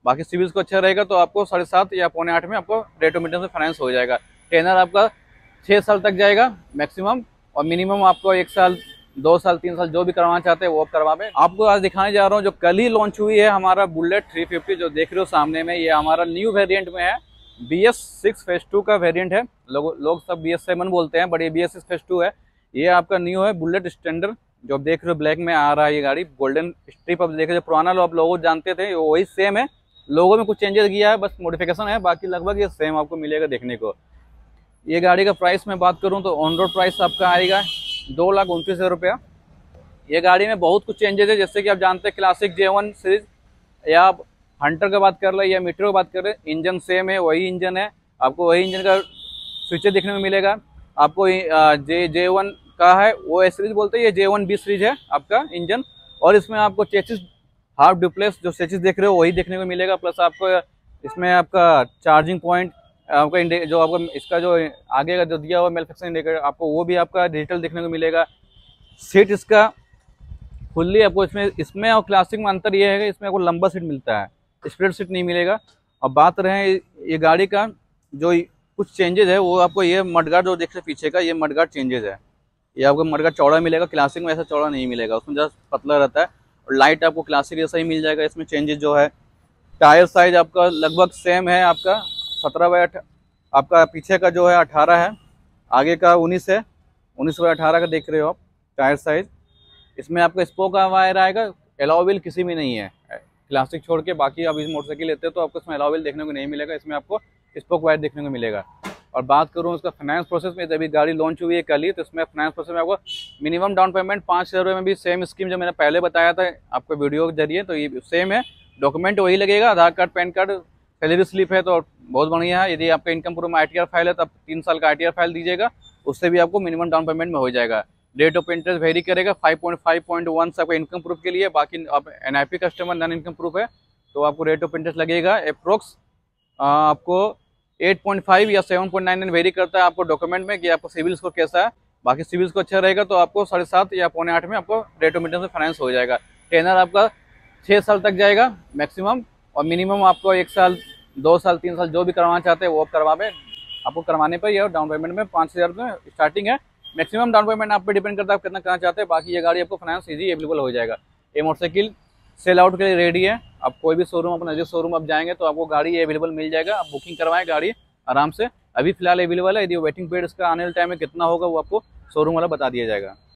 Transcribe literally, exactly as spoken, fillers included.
बाकी सिविल को अच्छा रहेगा तो आपको साढ़े सात या पौने आठ में आपको रेट ऑफ इंटरेस्ट से फाइनेंस हो जाएगा। टेनर आपका छः साल तक जाएगा मैक्सिमम, और मिनिमम आपको एक साल, दो साल, तीन साल जो भी करवाना चाहते हैं वो करवा में। आपको आज दिखाने जा रहा हूँ जो कल ही लॉन्च हुई है हमारा बुलेट थ्री फिफ्टी, जो देख रहे हो सामने में, ये हमारा न्यू वेरिएंट में है। B S six phase two का वेरिएंट है। लोग लोग सब बी एस सेवन बोलते हैं, बट ये B S six phase two है। ये आपका न्यू है बुलेट स्टैंडर्ड, जो आप देख रहे हो ब्लैक में आ रहा है ये गाड़ी। गोल्डन स्ट्रिप आप देख रहे हो, पुराना लोग आप लोगों जानते थे वही सेम है। लोगों में कुछ चेंजेस किया है, बस मॉडिफिकेशन है, बाकी लगभग ये सेम आपको मिलेगा देखने को। ये गाड़ी का प्राइस मैं बात करूं तो ऑन रोड प्राइस आपका आएगा दो लाख उनतीस हज़ार रुपया। ये गाड़ी में बहुत कुछ चेंजेस है, जैसे कि आप जानते हैं क्लासिक जे वन सीरीज, या आप हंटर की बात कर रहे हैं या मीटर की बात कर रहे हैं, इंजन सेम है, वही इंजन है। आपको वही इंजन का स्विचर देखने में मिलेगा। आपको जे जे वन का है वो एस सीरीज बोलते हैं, ये जे वन बी सीरीज है आपका इंजन। और इसमें आपको चेसिस हाफ डुप्लेक्स जो चेसिस देख रहे हो वही देखने को मिलेगा। प्लस आपको इसमें आपका चार्जिंग पॉइंट, आपका जो आपका इसका जो आगे का जो दिया हुआ मैन्युफैक्चरिंग इंडिकेटर, आपको वो भी आपका डिजिटल देखने को मिलेगा। सीट इसका फुल्ली आपको इसमें इसमें और क्लासिक में अंतर ये है कि इसमें आपको लंबा सीट मिलता है, स्प्लिट सीट नहीं मिलेगा। और बात रहे ये गाड़ी का जो कुछ चेंजेस है, वो आपको ये मडगार्ड जो देख रहे पीछे का, ये मडगार्ड चेंजेस है। ये आपको मडगार्ड चौड़ा मिलेगा, क्लासिक में ऐसा चौड़ा नहीं मिलेगा, उसमें जस्ट पतला रहता है। और लाइट आपको क्लासिक जैसा ही मिल जाएगा। इसमें चेंजेस जो है, टायर साइज आपका लगभग सेम है, आपका सत्रह बाई अठ आपका पीछे का जो है अठारह है, आगे का उन्नीस है, उन्नीस बाई अठारह का देख रहे हो आप टायर साइज। इसमें आपका स्पोक का वायर आएगा, एलॉय व्हील किसी में नहीं है क्लासिक छोड़ के। बाकी आप इस मोटरसाइकिल लेते हो तो आपको इसमें एलॉय व्हील देखने को नहीं मिलेगा, इसमें आपको स्पोक वायर देखने को मिलेगा। और बात करूँ उसका फाइनेंस प्रोसेस में, जब गाड़ी लॉन्च हुई है कल ही, तो इसमें फाइनेंस प्रोसेस में आपको मिनिमम डाउन पेमेंट पाँच हज़ार रुपये में भी सेम स्कीम जो मैंने पहले बताया था आपको वीडियो के जरिए, तो ये सेम है। डॉक्यूमेंट वही लगेगा, Aadhaar card, PAN card, salary slip है तो बहुत बढ़िया है। यदि आपका इनकम प्रूफ में आई टी आर फाइल है तो आप तीन साल का आई टी आर फाइल दीजिएगा, उससे भी आपको मिनिमम डाउन पेमेंट में हो जाएगा। रेट ऑफ इंटरेस्ट वेरी करेगा, five point five point one से आपका इनकम प्रूफ के लिए। बाकी आप N I P customer, non income proof है तो आपको रेट ऑफ इंटरेस्ट लगेगा अप्रोक्स आपको एट पॉइंट फाइव या seven point nine nine vary करता है आपको डॉक्यूमेंट में कि आपको सिविल स्कोर कैसा है। बाकी सिविल स्कोर अच्छा रहेगा तो आपको साढ़े सात या पौने आठ में आपको रेट ऑफ इंटरेस्ट से फाइनेंस हो जाएगा। टेनर आपका छः साल तक जाएगा मैक्सिमम, और मिनिमम आपको एक साल, दो साल, तीन साल जो भी करवाना चाहते हैं वो करवा में। आपको करवाने पर यह डाउन पेमेंट में पाँच हज़ार रुपये स्टार्टिंग है। मैक्सिमम डाउन पेमेंट आप पे डिपेंड करता है आप कितना करना चाहते हैं। बाकी ये गाड़ी आपको फाइनेंस इजी अवेलेबल हो जाएगा। ये मोटरसाइकिल सेल आउट के लिए रेडी है। आप कोई भी शोरूम, अपना नजदीक शोरूम आप जाएंगे तो आपको गाड़ी अवेलेबल मिल जाएगा। आप बुकिंग करवाएं गाड़ी आराम से, अभी फिलहाल अवेलेबल है। यदि वेटिंग पीरियड इसका आने वाले टाइम में कितना होगा वो आपको शोरूम वाला बता दिया जाएगा।